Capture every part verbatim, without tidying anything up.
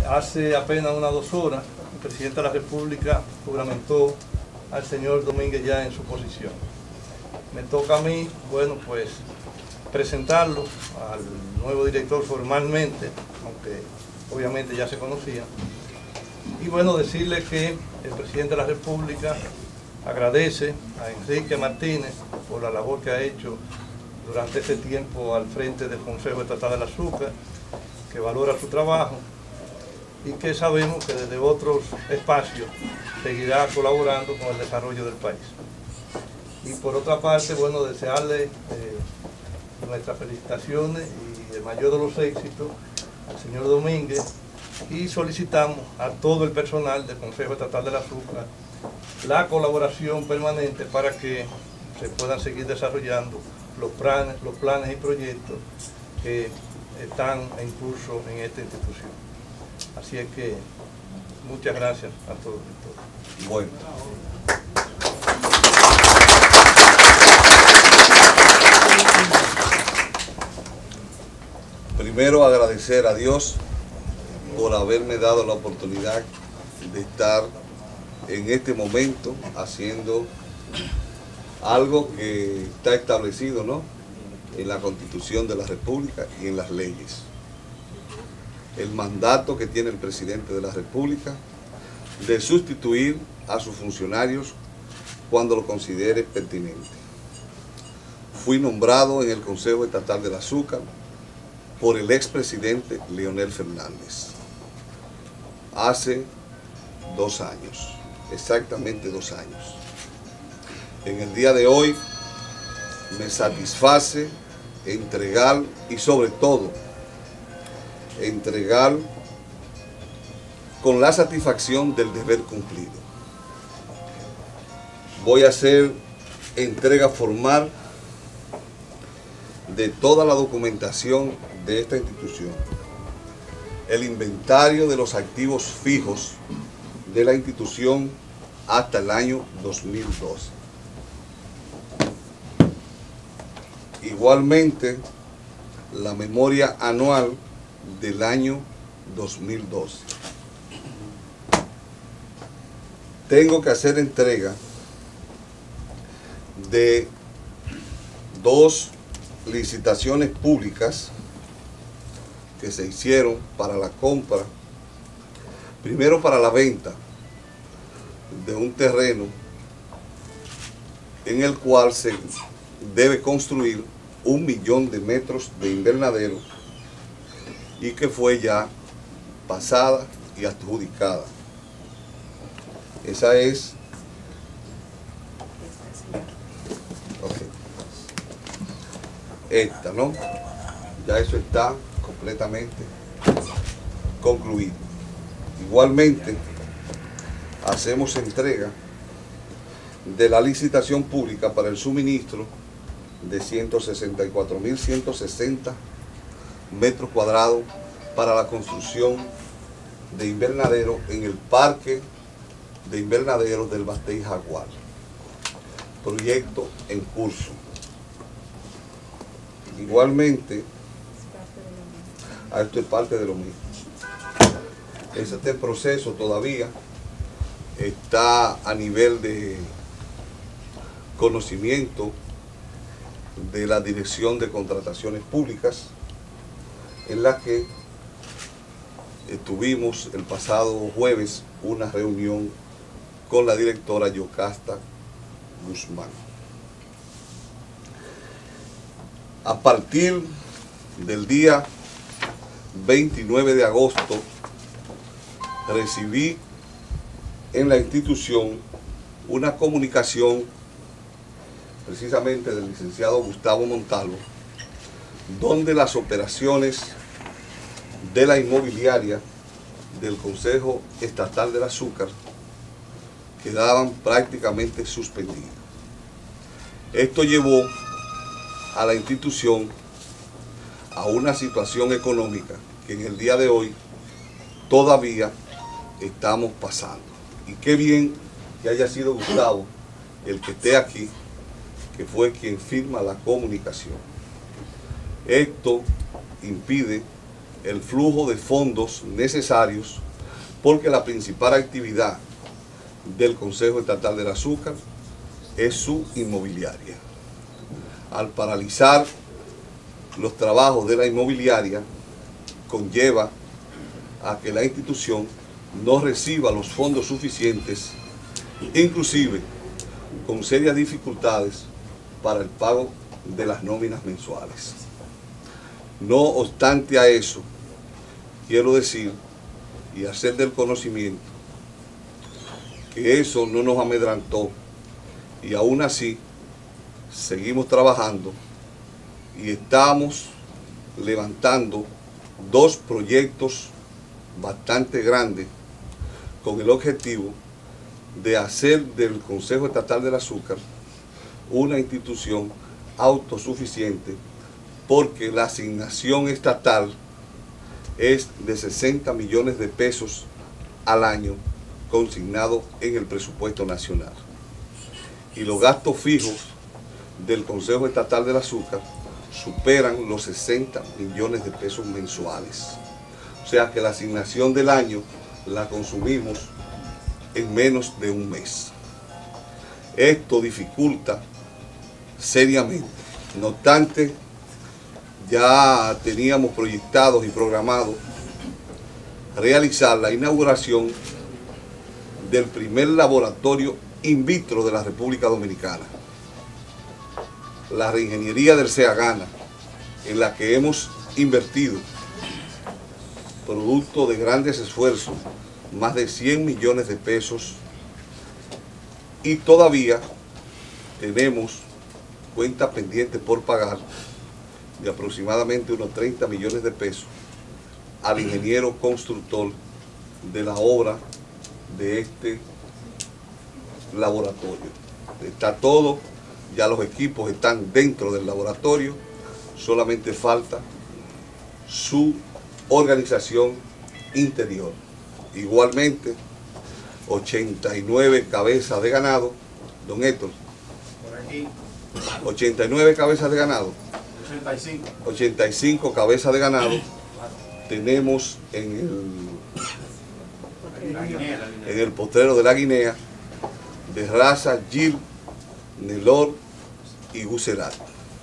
Hace apenas unas dos horas, el presidente de la República juramentó al señor Domínguez ya en su posición. Me toca a mí, bueno, pues presentarlo al nuevo director formalmente, aunque obviamente ya se conocía. Y bueno, decirle que el presidente de la República agradece a Enrique Martínez por la labor que ha hecho durante este tiempo al frente del Consejo Estatal del Azúcar, que valora su trabajo y que sabemos que desde otros espacios seguirá colaborando con el desarrollo del país. Y por otra parte, bueno, desearle eh, nuestras felicitaciones y el mayor de los éxitos al señor Domínguez, y solicitamos a todo el personal del Consejo Estatal del Azúcar la colaboración permanente para que se puedan seguir desarrollando los planes, los planes y proyectos que están en curso en esta institución. Así es que muchas gracias a todos y todas. Bueno. Primero agradecer a Dios por haberme dado la oportunidad de estar en este momento haciendo algo que está establecido, ¿no?, en la Constitución de la República y en las leyes. El mandato que tiene el presidente de la República de sustituir a sus funcionarios cuando lo considere pertinente. Fui nombrado en el Consejo Estatal del Azúcar por el expresidente Leonel Fernández hace dos años, exactamente dos años. En el día de hoy me satisface entregar y sobre todo entregar con la satisfacción del deber cumplido. Voy a hacer entrega formal de toda la documentación de esta institución, el inventario de los activos fijos de la institución hasta el año dos mil doce. Igualmente, la memoria anual del año dos mil doce. Tengo que hacer entrega de dos licitaciones públicas que se hicieron para la compra, primero para la venta de un terreno en el cual se debe construir un millón de metros de invernadero y que fue ya pasada y adjudicada. Esa es okay. Esta, ¿no? Ya eso está completamente concluido. Igualmente, hacemos entrega de la licitación pública para el suministro de ciento sesenta y cuatro mil ciento sesenta metros cuadrados para la construcción de invernadero en el parque de invernaderos del Batey Jaguar. Proyecto en curso. Igualmente, a esto es parte de lo mismo. Este proceso todavía está a nivel de conocimiento de la Dirección de Contrataciones Públicas, en la que tuvimos el pasado jueves una reunión con la directora Yocasta Guzmán. A partir del día veintinueve de agosto recibí en la institución una comunicación precisamente del licenciado Gustavo Montalvo, donde las operaciones de la inmobiliaria del Consejo Estatal del Azúcar quedaban prácticamente suspendidas. Esto llevó a la institución a una situación económica que en el día de hoy todavía estamos pasando. Y qué bien que haya sido Gustavo el que esté aquí, que fue quien firma la comunicación. Esto impide el flujo de fondos necesarios, porque la principal actividad del Consejo Estatal del Azúcar es su inmobiliaria. Al paralizar los trabajos de la inmobiliaria, conlleva a que la institución no reciba los fondos suficientes, inclusive con serias dificultades para el pago de las nóminas mensuales. No obstante a eso, quiero decir y hacer del conocimiento que eso no nos amedrantó, y aún así seguimos trabajando y estamos levantando dos proyectos bastante grandes con el objetivo de hacer del Consejo Estatal del Azúcar una institución autosuficiente, porque la asignación estatal es de sesenta millones de pesos al año consignado en el presupuesto nacional. Y los gastos fijos del Consejo Estatal del Azúcar superan los sesenta millones de pesos mensuales. O sea que la asignación del año la consumimos en menos de un mes. Esto dificulta seriamente. No obstante, ya teníamos proyectados y programados realizar la inauguración del primer laboratorio in vitro de la República Dominicana, la reingeniería del Seagana, en la que hemos invertido, producto de grandes esfuerzos, más de cien millones de pesos, y todavía tenemos cuentas pendientes por pagar de aproximadamente unos treinta millones de pesos al ingeniero constructor de la obra de este laboratorio. Está todo, ya los equipos están dentro del laboratorio, solamente falta su organización interior. Igualmente, ochenta y nueve cabezas de ganado, don Héctor, por aquí, ochenta y nueve cabezas de ganado, ochenta y cinco. ochenta y cinco cabezas de ganado tenemos en el, La Guinea, la Guinea. en el potrero de la Guinea, de raza Gil, Nelor y Gucerat.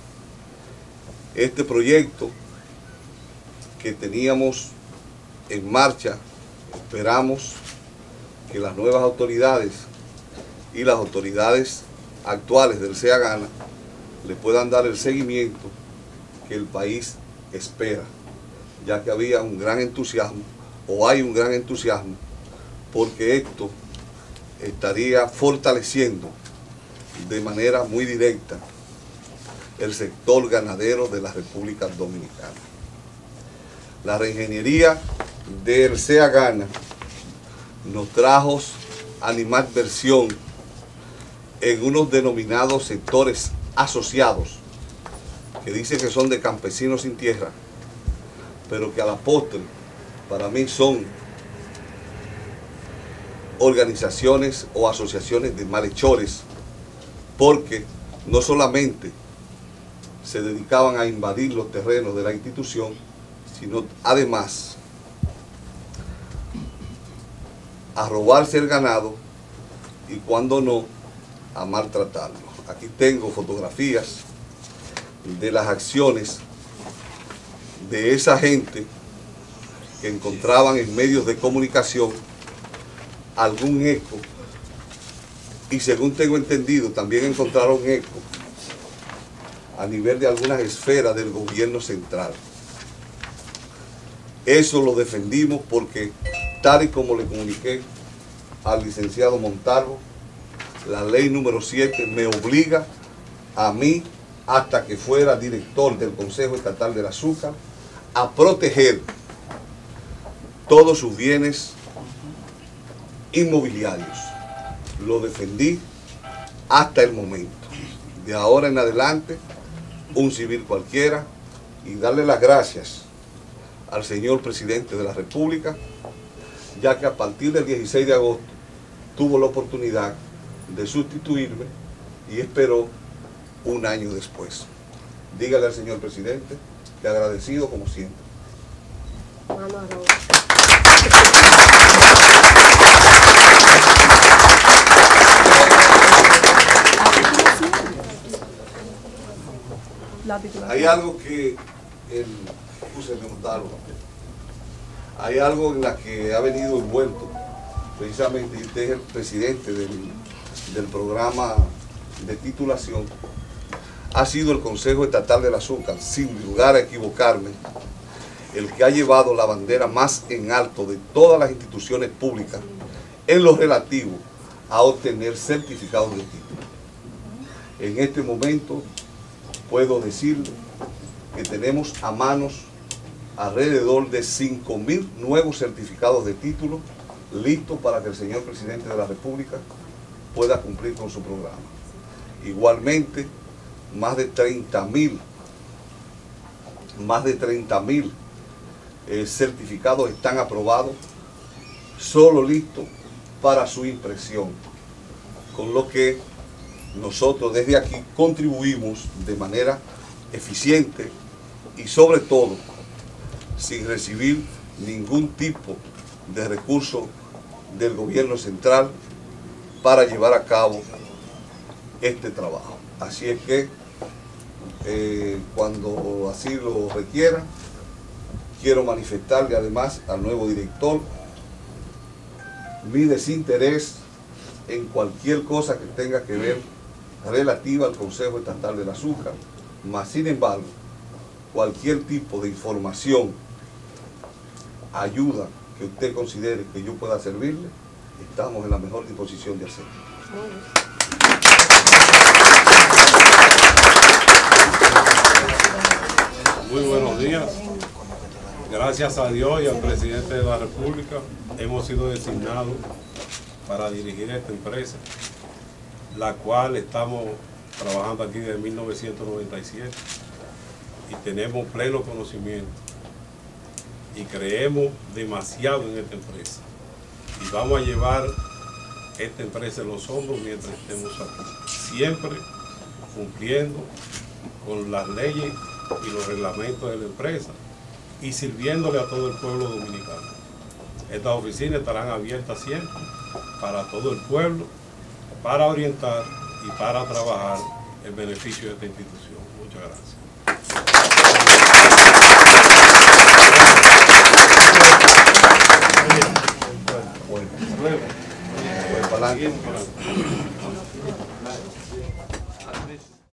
Este proyecto que teníamos en marcha, esperamos que las nuevas autoridades y las autoridades actuales del Seagana le puedan dar el seguimiento que el país espera, ya que había un gran entusiasmo, o hay un gran entusiasmo, porque esto estaría fortaleciendo de manera muy directa el sector ganadero de la República Dominicana. La reingeniería del Seagana nos trajo animadversión en unos denominados sectores asociados, que dicen que son de campesinos sin tierra, pero que a la postre para mí son organizaciones o asociaciones de malhechores, porque no solamente se dedicaban a invadir los terrenos de la institución, sino además a robarse el ganado y, cuando no, a maltratarlo. Aquí tengo fotografías de las acciones de esa gente que encontraban en medios de comunicación algún eco, y según tengo entendido también encontraron eco a nivel de algunas esferas del gobierno central. Eso lo defendimos porque, tal y como le comuniqué al licenciado Montalvo, la ley número siete me obliga a mí, hasta que fuera director del Consejo Estatal del Azúcar, a proteger todos sus bienes inmobiliarios. Lo defendí hasta el momento. De ahora en adelante, un civil cualquiera, y darle las gracias al señor presidente de la República, ya que a partir del dieciséis de agosto tuvo la oportunidad de sustituirme y esperó un año después. Dígale al señor presidente que agradecido como siempre. Hay algo que el, hay algo en la que ha venido envuelto, precisamente, y usted es el presidente del, del programa de titulación, ha sido el Consejo Estatal del Azúcar, sin lugar a equivocarme, el que ha llevado la bandera más en alto de todas las instituciones públicas en lo relativo a obtener certificados de título. En este momento puedo decirle que tenemos a manos alrededor de cinco mil nuevos certificados de título listos para que el señor presidente de la República pueda cumplir con su programa. Igualmente, más de treinta mil, más de treinta mil eh, certificados están aprobados, solo listos para su impresión, con lo que nosotros desde aquí contribuimos de manera eficiente y sobre todo sin recibir ningún tipo de recurso del gobierno central para llevar a cabo este trabajo. Así es que eh, cuando así lo requiera, quiero manifestarle además al nuevo director mi desinterés en cualquier cosa que tenga que ver relativa al Consejo Estatal del Azúcar, mas sin embargo, cualquier tipo de información, ayuda que usted considere que yo pueda servirle, estamos en la mejor disposición de hacerlo. Muy buenos días. Gracias a Dios y al presidente de la República hemos sido designados para dirigir esta empresa, la cual estamos trabajando aquí desde mil novecientos noventa y siete y tenemos pleno conocimiento y creemos demasiado en esta empresa y vamos a llevar esta empresa en los hombros mientras estemos aquí, siempre cumpliendo con las leyes y los reglamentos de la empresa y sirviéndole a todo el pueblo dominicano. Estas oficinas estarán abiertas siempre para todo el pueblo, para orientar y para trabajar en beneficio de esta institución. Muchas gracias. Bueno, bueno, bueno, bueno,